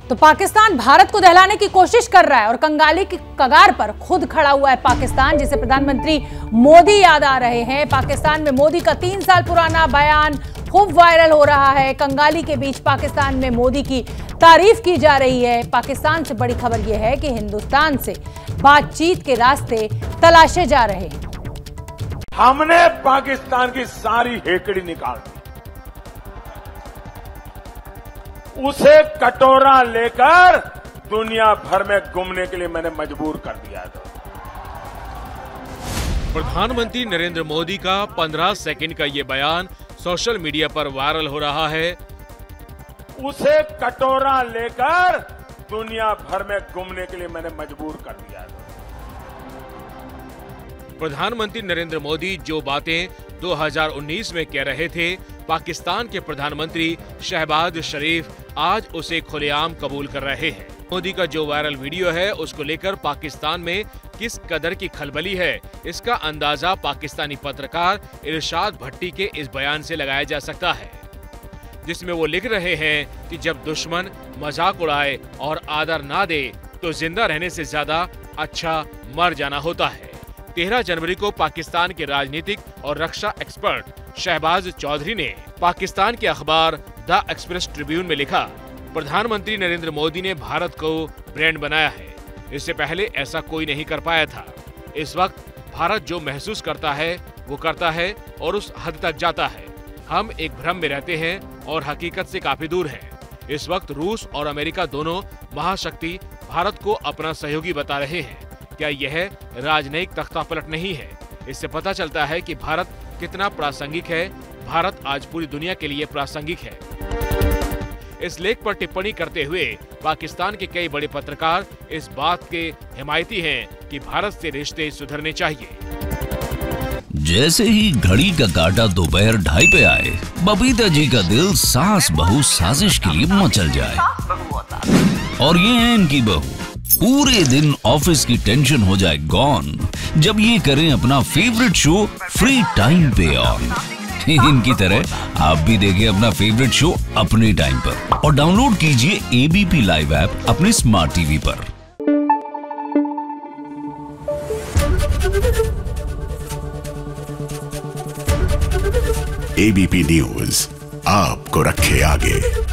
तो पाकिस्तान भारत को दहलाने की कोशिश कर रहा है और कंगाली की कगार पर खुद खड़ा हुआ है पाकिस्तान, जिसे प्रधानमंत्री मोदी याद आ रहे हैं। पाकिस्तान में मोदी का 3 साल पुराना बयान खूब वायरल हो रहा है। कंगाली के बीच पाकिस्तान में मोदी की तारीफ की जा रही है। पाकिस्तान से बड़ी खबर यह है कि हिंदुस्तान से बातचीत के रास्ते तलाशे जा रहे हैं। हमने पाकिस्तान की सारी हेकड़ी निकाल दी, उसे कटोरा लेकर दुनिया भर में घूमने के लिए मैंने मजबूर कर दिया था। प्रधानमंत्री नरेंद्र मोदी का 15 सेकंड का ये बयान सोशल मीडिया पर वायरल हो रहा है। उसे कटोरा लेकर दुनिया भर में घूमने के लिए मैंने मजबूर कर दिया था। प्रधानमंत्री नरेंद्र मोदी जो बातें 2019 में कह रहे थे, पाकिस्तान के प्रधानमंत्री शहबाज शरीफ आज उसे खुलेआम कबूल कर रहे हैं। मोदी का जो वायरल वीडियो है, उसको लेकर पाकिस्तान में किस कदर की खलबली है, इसका अंदाजा पाकिस्तानी पत्रकार इरशाद भट्टी के इस बयान से लगाया जा सकता है, जिसमें वो लिख रहे हैं कि जब दुश्मन मजाक उड़ाए और आदर ना दे तो जिंदा रहने से ज्यादा अच्छा मर जाना होता है। 13 जनवरी को पाकिस्तान के राजनीतिक और रक्षा एक्सपर्ट शहबाज चौधरी ने पाकिस्तान के अखबार द एक्सप्रेस ट्रिब्यून में लिखा, प्रधानमंत्री नरेंद्र मोदी ने भारत को ब्रांड बनाया है। इससे पहले ऐसा कोई नहीं कर पाया था। इस वक्त भारत जो महसूस करता है वो करता है और उस हद तक जाता है। हम एक भ्रम में रहते हैं और हकीकत से काफी दूर है। इस वक्त रूस और अमेरिका दोनों महाशक्ति भारत को अपना सहयोगी बता रहे हैं। क्या यह राजनयिक तख्तापलट नहीं है? इससे पता चलता है कि भारत कितना प्रासंगिक है। भारत आज पूरी दुनिया के लिए प्रासंगिक है। इस लेख पर टिप्पणी करते हुए पाकिस्तान के कई बड़े पत्रकार इस बात के हिमायती हैं कि भारत से रिश्ते सुधरने चाहिए। जैसे ही घड़ी का काटा दोपहर 2:30 पे आए, बबीता जी का दिल सास बहू साजिश के लिए मचल जाए। और ये है इनकी बहू, पूरे दिन ऑफिस की टेंशन हो जाए गॉन जब ये करें अपना फेवरेट शो फ्री टाइम पे ऑन। इनकी तरह आप भी देखें अपना फेवरेट शो अपने टाइम पर और डाउनलोड कीजिए एबीपी लाइव ऐप अपने स्मार्ट टीवी पर। एबीपी न्यूज आपको रखे आगे।